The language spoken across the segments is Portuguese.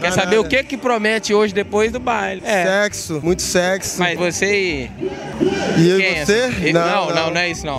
Quer saber o que promete hoje depois do baile? Sexo, muito sexo. Mas você E você? Não é isso não.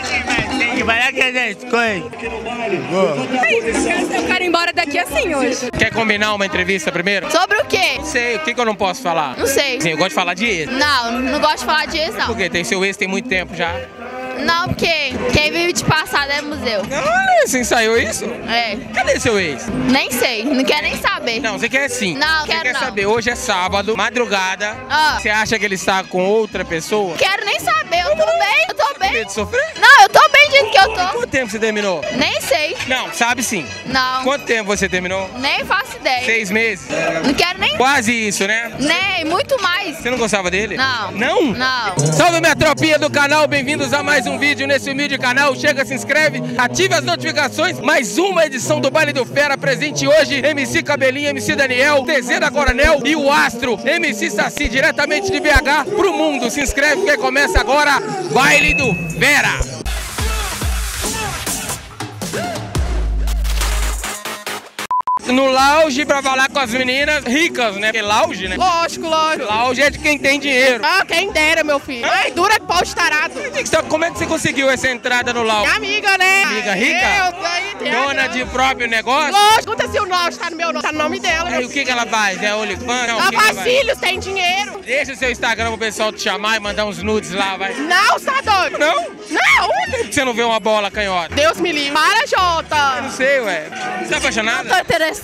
Eu quero ir embora daqui assim hoje. Quer combinar uma entrevista primeiro? Sobre o quê? Não sei, o que eu não posso falar? Não sei. Sim, eu gosto de falar de ex. Não gosto de falar disso, não. Por quê? Tem seu ex tem muito tempo já. Não, porque quem vive de passado é museu. Olha, você ensaiou isso? É. Cadê seu ex? Nem sei, não quer nem saber. Não, você quer sim. Não, você quero quer não. saber, hoje é sábado, madrugada. Ah. Você acha que ele está com outra pessoa? Quero nem saber, eu tô bem. Medo de sofrer? Não, eu tô bem do jeito que eu tô. Quanto tempo você terminou? Nem sei. Não, sabe sim. Não. Quanto tempo você terminou? Nem faço ideia. 6 meses? Não quero nem. Quase isso, né? Nem, muito mais. Você não gostava dele? Não. Não? Não. Salve minha tropinha do canal, bem-vindos a mais um vídeo nesse humilde canal. Chega, se inscreve, ative as notificações. Mais uma edição do Baile do Fera. Presente hoje, MC Cabelinho, MC Daniel, TZ da Coronel e o Astro, MC Saci, diretamente de BH pro mundo. Se inscreve porque começa agora Baile do Fera. No lounge pra falar com as meninas ricas, né? Porque lounge, né? Lógico. Lounge é de quem tem dinheiro. Ah, quem dera, meu filho. Ai, dura que pau de tarado. Como é que você conseguiu essa entrada no lounge? Minha amiga, né? Amiga rica? Dona de próprio negócio? Lógico, pergunta se o lounge tá no meu nome, tá no nome dela. Aí o que ela faz? É OnlyFans? Ela faz filhos, tem dinheiro. Deixa o seu Instagram pro pessoal te chamar e mandar uns nudes lá, vai. Não, você tá doido? Não? Não. Por que você não vê uma bola canhota? Deus me livre. Para, Jota. Não sei, ué. Você tá apaixonada? Tô interessada.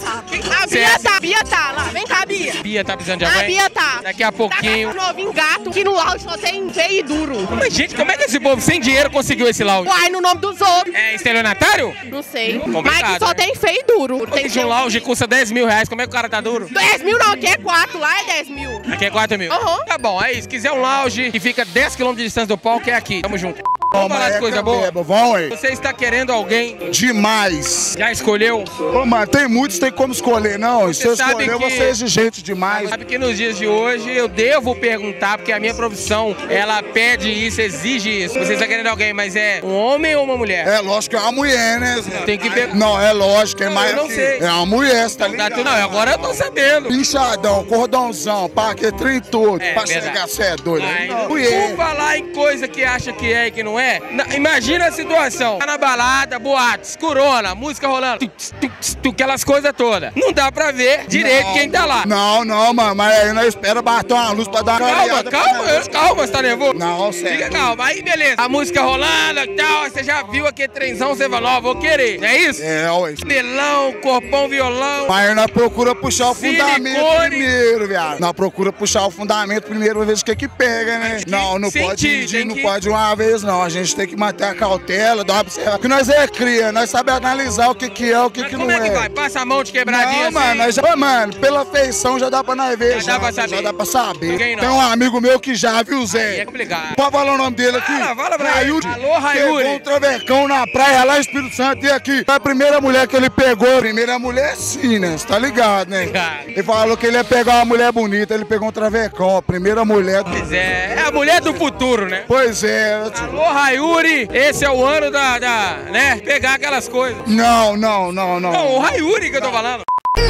A Bia tá lá. Vem cá, Bia. Bia tá precisando de A alguém? Bia tá. Daqui a pouquinho. Tá novinho gato, que no lounge só tem feio e duro. Mas, gente, como é que esse povo sem dinheiro conseguiu esse lounge? Uai, no nome dos outros. É estelionatário? Não sei. Complicado, Mas que só né? tem feio e duro. Tem Tem um lounge que custa 10 mil reais, como é que o cara tá duro? 10 mil não, aqui é 4, lá é 10 mil. Aqui é 4 mil. Uhum. Tá bom, aí, se quiser um lounge que fica 10 km de distância do palco, é aqui. Tamo junto. Vamos falar de coisa boa? Vamos aí. Você está querendo alguém? Demais. Já escolheu? Ô, mano, tem muitos, tem como escolher, não. Se eu sabe escolher, que- você é exigente demais. Sabe que nos dias de hoje eu devo perguntar, porque a minha profissão, ela pede isso, exige isso. Você está querendo alguém, mas é um homem ou uma mulher? É lógico que é uma mulher, né? Tem que ver. Não, é lógico, é Não, mais eu não que- sei. É uma mulher, você tá Tá ligado? tudo- Não, agora eu tô sabendo. Pinchadão, cordãozão, paquetrim todo. É, Pra verdade. chegar, você é doido. Ai, Não, por mulher. falar em coisa que acha que é e que não é, imagina a situação. Tá na balada, boates, corona, música rolando, aquelas coisas todas. Não dá pra ver direito Não, quem tá lá. Não, mano, mas aí nós espera bater uma luz pra dar uma Calma, clareada calma, você tá nervoso? Não, sério. Fica calma, aí beleza. A música rolando e tal, você já viu aquele trenzão, você fala, ó, vou querer. É isso? É, ué. Melão, corpão, violão. Mas nós procura puxar o Silicone. fundamento primeiro, viado. Nós procura puxar o fundamento primeiro pra ver o que pega, né? Não sentir, pode tem ir, não que- pode uma vez, não. A gente tem que manter a cautela, dar uma observação. Porque nós é cria, nós sabemos analisar o que é, o que Mas não como é que vai? é. Passa a mão de quebradinha Não, mano, assim? mano, pela feição já dá pra nós ver. Já dá pra saber. Já dá pra saber. Quem não? Tem um amigo meu que já, viu, Aí Zé? é complicado. Pode falar o nome dele aqui? Fala pra ele. Rayuri. Alô, Rayuri. Pegou um travecão na praia lá em Espírito Santo e aqui. Foi a primeira mulher que ele pegou. Primeira mulher sim, né? Você tá ligado, né? Ligado. Ele falou que ele ia pegar uma mulher bonita, ele pegou um travecão. A primeira mulher. Pois é a mulher do futuro, né? Pois é. Alô, Rayuri, esse é o ano né? Pegar aquelas coisas. Não. Não, o Rayuri que eu tô falando.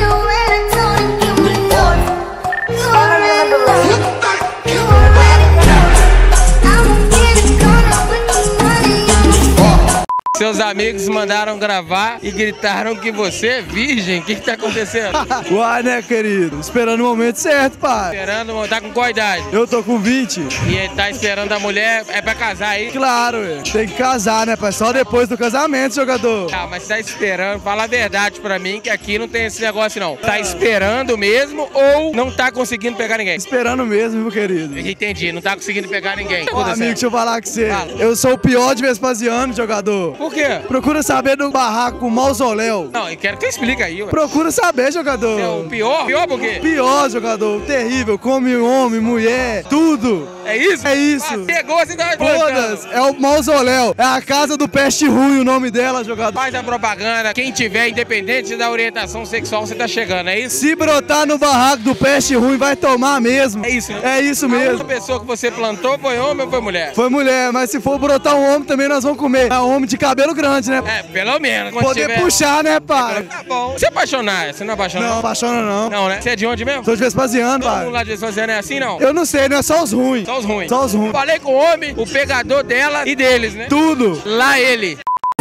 Seus amigos mandaram gravar e gritaram que você é virgem. O que tá acontecendo? Uai, né, querido? Esperando o momento certo, pai. Esperando, tá com qual idade? Eu tô com 20. E ele tá esperando a mulher, é pra casar aí? Claro, ué. Tem que casar, né, pai? Só depois do casamento, jogador. Ah, mas tá esperando, fala a verdade pra mim que aqui não tem esse negócio não. Tá esperando mesmo ou não tá conseguindo pegar ninguém? Esperando mesmo, meu querido. Entendi, não tá conseguindo pegar ninguém. Ô, amigo, deixa eu falar com você. Fala. Eu sou o pior de Vespasiano, jogador. Por quê? Procura saber do barraco Mausoléu. Não, eu quero que você explique aí, ué. Procura saber, É o jogador. pior? Pior por quê? Pior, jogador. Terrível. Come homem, mulher, tudo. É isso? É isso. Ah, pegou, você tava Todas. É o Mausoléu. É a casa do peste ruim, o nome dela, jogador. Faz a propaganda. Quem tiver, independente da orientação sexual, você tá chegando, é isso? Se brotar no barraco do peste ruim, vai tomar mesmo. É isso, né? É isso A mesmo. outra pessoa que você plantou foi homem ou foi mulher? Foi mulher, mas se for brotar um homem também nós vamos comer. É um homem de cabelo grande, né? É, pelo menos. Quando Poder tiver... puxar, né, pai? Tá bom. Você é apaixonar? Você não é apaixonado? Não, apaixona não. Não, né? Você é de onde mesmo? Sou de Vespasiano, Todo mundo pai. lá de Vespasiano é assim, não? Eu não sei, não é só os ruins. Só os ruins. Só os ruins. Falei com o homem, o pegador dela e deles, né? Tudo. Lá ele.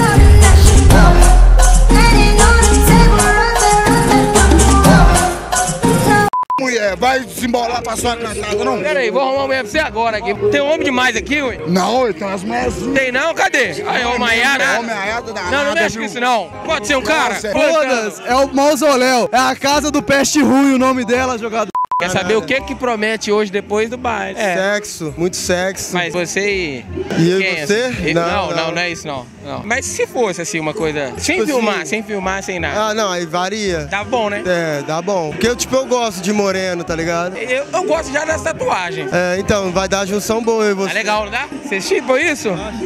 Mulher, vai se embolar pra sua cantada, não? Pera aí, vou arrumar uma mulher pra você agora aqui. Tem homem demais aqui, ué? Não, tem umas mulheres. Tem não? Cadê? Aí, ô Maiara. Homem aiado danado. Não, não mexe com isso não. Pode ser um cara? Não, Todas. É o Mausoléu. É a casa do peste ruim, o nome dela, jogador. Quer saber o que promete hoje depois do baile? Sexo, muito sexo. Mas você... E Quem é você? assim? Não é isso não. Mas se fosse assim uma coisa... Sem filmar, sem nada. Ah, não, aí varia. Tá bom, né? É, dá bom. Porque eu gosto de moreno, tá ligado? Eu gosto já das tatuagens. É, então, vai dar junção boa eu e Tá você. legal, não dá? Você chipou isso?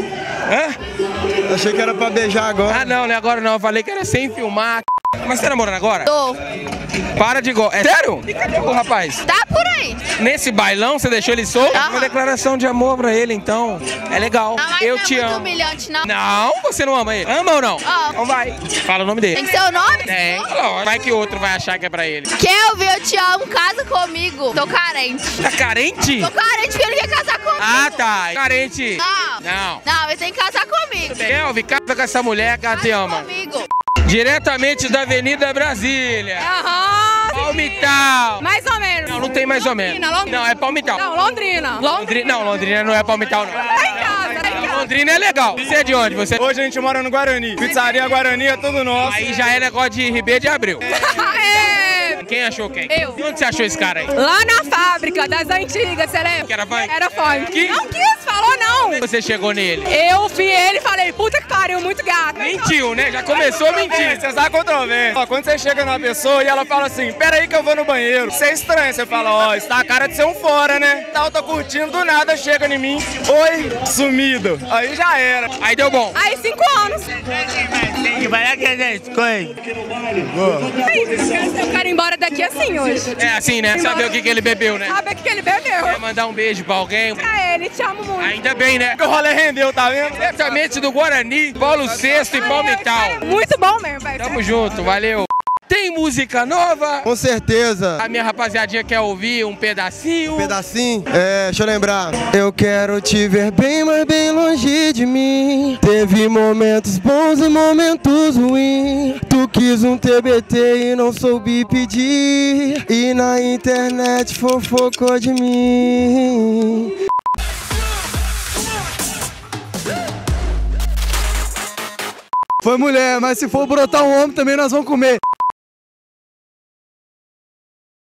Hã? Achei que era pra beijar agora. Ah, não é agora não. Eu falei que era sem filmar. Mas você tá namorando agora? Tô. Para de gol. É sério? E cadê o rapaz? Tá por aí. Nesse bailão, você deixou ele solto? Aham. Uma declaração de amor pra ele, então. É legal. Não, mas Eu não é te muito amo. humilhante, não. Não, você não ama ele. Ama ou não? Amo. Então vai. Fala o nome dele. Tem que ser o nome? É, lógico. Vai que outro vai achar que é pra ele. Quer ouvir Eu Te Amo, casa comigo. Tô carente. Tá carente? Tô carente porque ele quer casar comigo. Ah, tá. Carente. Não. Não, ele tem que casar comigo. Kelvin, casa com essa mulher que ela te ama. Comigo. Diretamente da Avenida Brasília. Aham. Palmital. Mais ou menos. Não, não tem mais ou menos. Londrina. Não, é Palmital. Não, Londrina. Não, Londrina não é Palmital, não. Tá em casa, tá em casa. Londrina é legal. Você é de onde? Você... Hoje a gente mora no Guarani. Pizzaria Guarani é tudo nosso. Aí já é negócio de Ribeiro de Abreu. É. Quem achou quem? Eu. E onde você achou esse cara aí? Lá na fábrica das antigas, você lembra? Que era funk? Era funk. Que? Não quis, falou não. Você chegou nele? Eu vi ele e falei, puta que pariu, muito gato. Mentiu, né? Já começou mentindo. Você sabe controvérsia. Ó, quando você chega numa pessoa e ela fala assim, pera aí que eu vou no banheiro. Você é estranho, você fala, ó, isso tá a cara de ser um fora, né? Tal, tô curtindo, do nada chega em mim. Oi, sumido. Aí já era. Aí deu bom. Aí 5 anos. Eu quero ir embora daqui assim hoje. É assim, né? Saber o que ele bebeu, né? Sabe o que ele bebeu? Quer mandar um beijo pra alguém? Pra ele, te amo muito. Ainda bem, né? O rolê rendeu, tá vendo? Diretamente do Guarani, Paulo VI e Palmital. Muito bom mesmo, velho. Tamo junto, valeu. Tem música nova? Com certeza. A minha rapaziadinha quer ouvir um pedacinho. Pedacinho? É, deixa eu lembrar. Eu quero te ver bem, mas bem longe de mim. Teve momentos bons e momentos ruins. Tu quis um TBT e não soube pedir. E na internet fofocou de mim. Foi mulher, mas se for brotar um homem também nós vamos comer.